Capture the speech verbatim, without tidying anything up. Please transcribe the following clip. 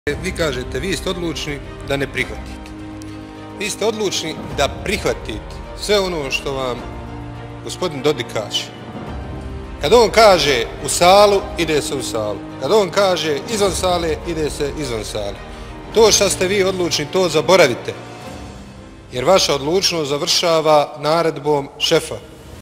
Vi kažete, vi ste odlučni da ne prihvatite. Vi ste odlučni da prihvatite sve ono što vam gospodin Dodik kaže. Kad on kaže u salu, ide se u salu. Kad on kaže izvan sale, ide se izvan sale. To što ste vi odlučni, to zaboravite. Jer vaša odlučnost završava naredbom šefa.